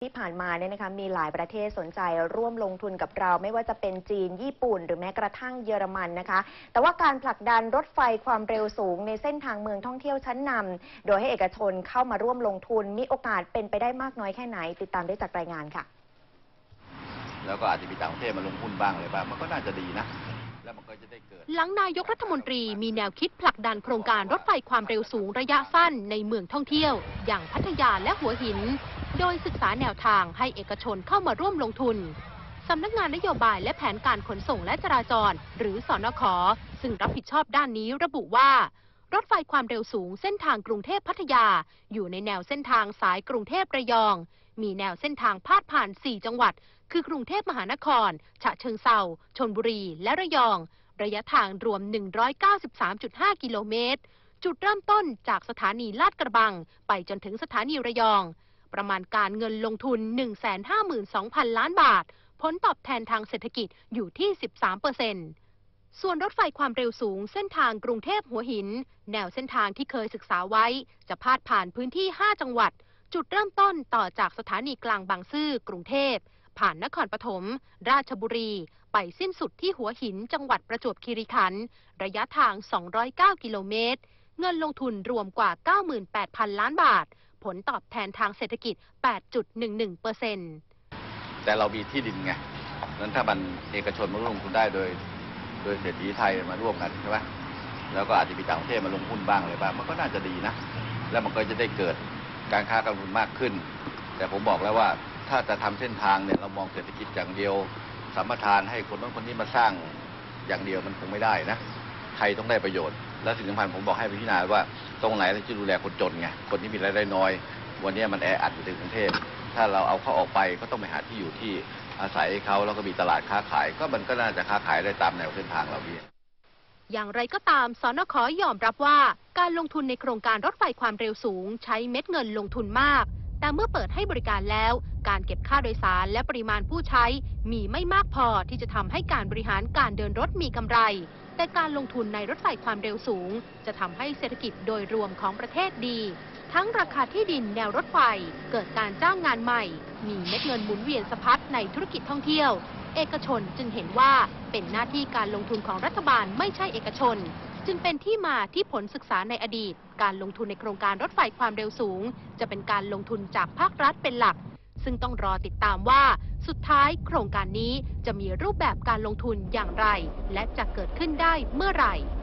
ที่ผ่านมาเนี่ยนะคะมีหลายประเทศสนใจร่วมลงทุนกับเราไม่ว่าจะเป็นจีนญี่ปุ่นหรือแม้กระทั่งเยอรมันนะคะแต่ว่าการผลักดันรถไฟความเร็วสูงในเส้นทางเมืองท่องเที่ยวชั้นนำโดยให้เอกชนเข้ามาร่วมลงทุนมีโอกาสเป็นไปได้มากน้อยแค่ไหนติดตามได้จากรายงานค่ะแล้วก็อาจจะมีต่างประเทศมาลงทุนบ้างอะไรบ้างมันก็น่าจะดีนะแล้วมันก็จะได้เกิดหลังนายกรัฐมนตรีมีแนวคิดผลักดันโครงการรถไฟความเร็วสูงระยะสั้นในเมืองท่องเที่ยวอย่างพัทยาและหัวหินโดยศึกษาแนวทางให้เอกชนเข้ามาร่วมลงทุนสำนักงานนโยบายและแผนการขนส่งและจราจรหรือสนข.ซึ่งรับผิดชอบด้านนี้ระบุว่ารถไฟความเร็วสูงเส้นทางกรุงเทพพัทยาอยู่ในแนวเส้นทางสายกรุงเทพระยองมีแนวเส้นทางพาดผ่าน4จังหวัดคือกรุงเทพมหานครฉะเชิงเทราชลบุรีและระยองระยะทางรวม 193.5 กิโลเมตรจุดเริ่มต้นจากสถานีลาดกระบังไปจนถึงสถานีระยองประมาณการเงินลงทุน 152,000 ล้านบาทผลตอบแทนทางเศรษฐกิจอยู่ที่ 13%ส่วนรถไฟความเร็วสูงเส้นทางกรุงเทพหัวหินแนวเส้นทางที่เคยศึกษาไว้จะพาดผ่านพื้นที่ 5 จังหวัดจุดเริ่มต้นต่อจากสถานีกลางบางซื่อกรุงเทพผ่านนครปฐมราชบุรีไปสิ้นสุดที่หัวหินจังหวัดประจวบคีรีขันธ์ระยะทาง 209 กิโลเมตรเงินลงทุนรวมกว่า 98,000 ล้านบาทผลตอบแทนทางเศรษฐกิจ 8.11% แต่เรามีที่ดินไงนั้นถ้ามันเอกชนมาร่วมลงทุนได้โดยเศรษฐีไทยมาร่วมกันใช่ไหมแล้วก็อาจจะมีต่างประเทศมาลงทุนบ้างอะไรบ้างมันก็น่าจะดีนะแล้วมันก็จะได้เกิดการค้าการลงทุนมากขึ้นแต่ผมบอกแล้วว่าถ้าจะทำเส้นทางเนี่ยเรามองเศรษฐกิจอย่างเดียวสัมปทานให้คนนั้นคนนี้มาสร้างอย่างเดียวมันคงไม่ได้นะใครต้องได้ประโยชน์และสิ่งสำคัญผมบอกให้พิจารณาว่าตรงไหนเราจะดูแลคนจนไงคนที่มีรายได้น้อยวันนี้มันแออัดอยู่ในกรุงเทพถ้าเราเอาเขาออกไปก็ต้องไปหาที่อยู่ที่อาศัยเขาแล้วก็มีตลาดค้าขายก็มันก็น่าจะค้าขายได้ตามแนวเส้นทางเรานี้อย่างไรก็ตามสนข.ยอมรับว่าการลงทุนในโครงการรถไฟความเร็วสูงใช้เม็ดเงินลงทุนมากแต่เมื่อเปิดให้บริการแล้วการเก็บค่าโดยสารและปริมาณผู้ใช้มีไม่มากพอที่จะทำให้การบริหารการเดินรถมีกำไรแต่การลงทุนในรถไฟความเร็วสูงจะทำให้เศรษฐกิจโดยรวมของประเทศดีทั้งราคาที่ดินแนวรถไฟเกิดการจ้างงานใหม่มีเม็ดเงินหมุนเวียนสะพัดในธุรกิจท่องเที่ยวเอกชนจึงเห็นว่าเป็นหน้าที่การลงทุนของรัฐบาลไม่ใช่เอกชนจึงเป็นที่มาที่ผลศึกษาในอดีตการลงทุนในโครงการรถไฟความเร็วสูงจะเป็นการลงทุนจากภาครัฐเป็นหลักซึ่งต้องรอติดตามว่าสุดท้ายโครงการนี้จะมีรูปแบบการลงทุนอย่างไรและจะเกิดขึ้นได้เมื่อไหร่